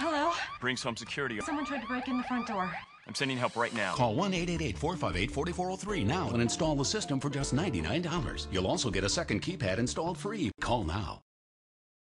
Hello? Brinks Home Security. Someone tried to break in the front door. I'm sending help right now. Call 1-888-458-4403 now and install the system for just $99. You'll also get a second keypad installed free. Call now.